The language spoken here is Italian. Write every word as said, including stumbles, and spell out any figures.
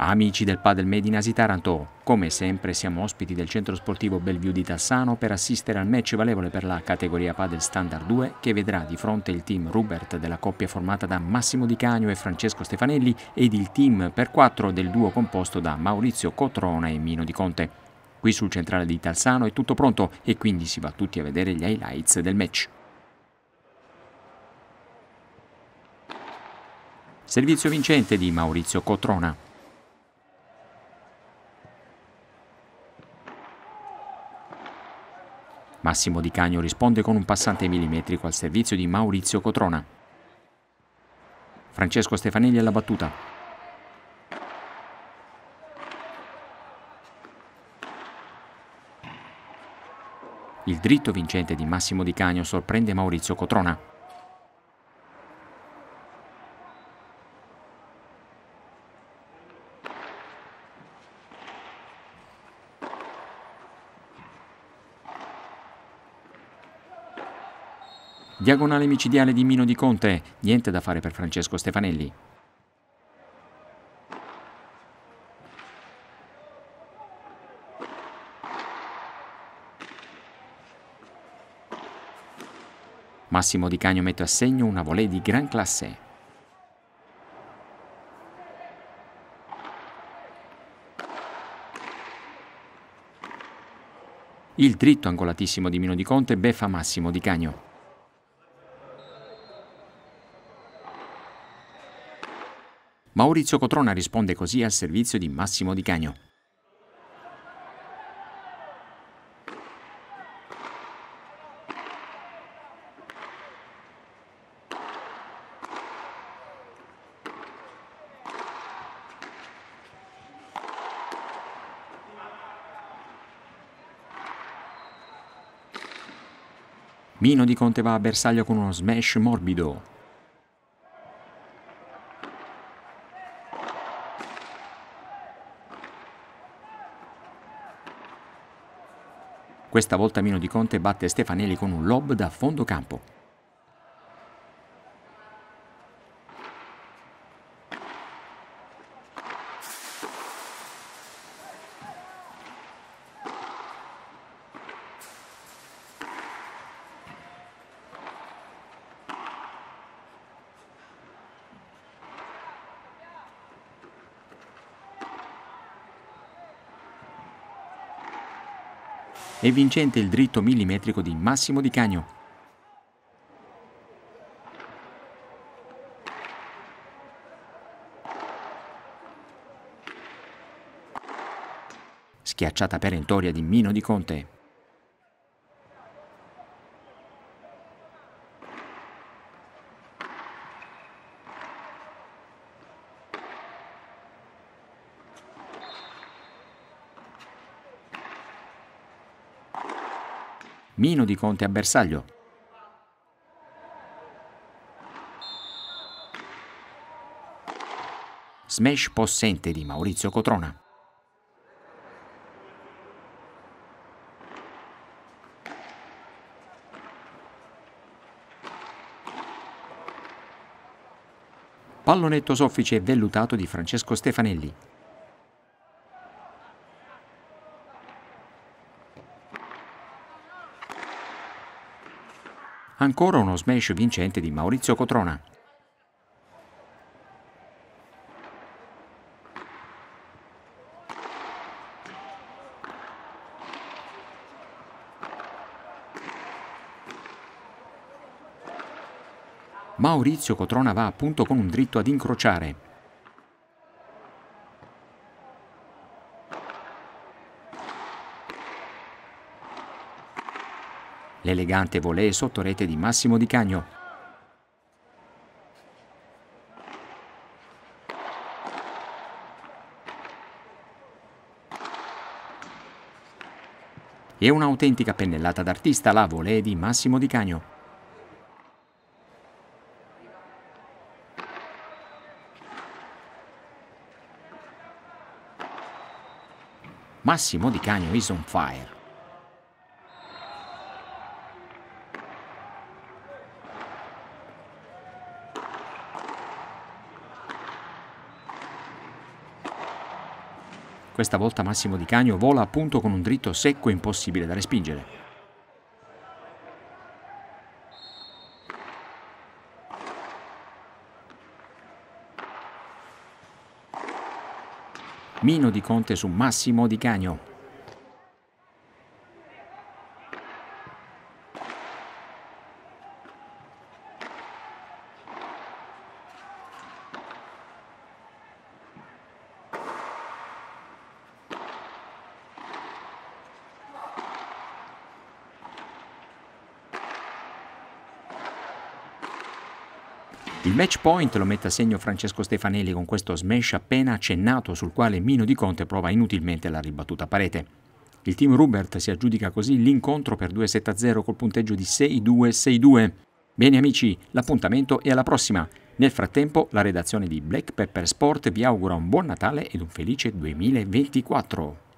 Amici del Padel Made in Asi Taranto, come sempre siamo ospiti del centro sportivo Bellevue di Tassano per assistere al match valevole per la categoria Padel Standard due che vedrà di fronte il team Rubert della coppia formata da Massimo Di Cagno e Francesco Stefanelli ed il team per quattro del duo composto da Maurizio Cotrona e Mino Di Conte. Qui sul centrale di Tassano è tutto pronto e quindi si va tutti a vedere gli highlights del match. Servizio vincente di Maurizio Cotrona. Massimo Di Cagno risponde con un passante millimetrico al servizio di Maurizio Cotrona. Francesco Stefanelli alla battuta. Il dritto vincente di Massimo Di Cagno sorprende Maurizio Cotrona. Diagonale micidiale di Mino Di Conte, niente da fare per Francesco Stefanelli. Massimo Di Cagno mette a segno una volée di gran classe. Il dritto angolatissimo di Mino Di Conte beffa Massimo Di Cagno. Maurizio Cotrona risponde così al servizio di Massimo Di Cagno. Mino Di Conte va a bersaglio con uno smash morbido. Questa volta Mino Di Conte batte Stefanelli con un lob da fondo campo. È vincente il dritto millimetrico di Massimo Di Cagno. Schiacciata perentoria di Mino Di Conte. Mino Di Conte a bersaglio. Smash possente di Maurizio Cotrona. Pallonetto soffice e vellutato di Francesco Stefanelli. Ancora uno smash vincente di Maurizio Cotrona. Maurizio Cotrona va appunto con un dritto ad incrociare. L'elegante volée sotto rete di Massimo Di Cagno. E un'autentica pennellata d'artista la volée di Massimo Di Cagno. Massimo Di Cagno is on fire. Questa volta Massimo Di Cagno vola appunto con un dritto secco e impossibile da respingere. Mino Di Conte su Massimo Di Cagno. Il match point lo mette a segno Francesco Stefanelli con questo smash appena accennato sul quale Mino Di Conte prova inutilmente la ribattuta a parete. Il team Rubert si aggiudica così l'incontro per due sette a zero col punteggio di sei due sei due. Bene amici, l'appuntamento è alla prossima. Nel frattempo la redazione di Black Pepper Sport vi augura un buon Natale ed un felice duemilaventiquattro.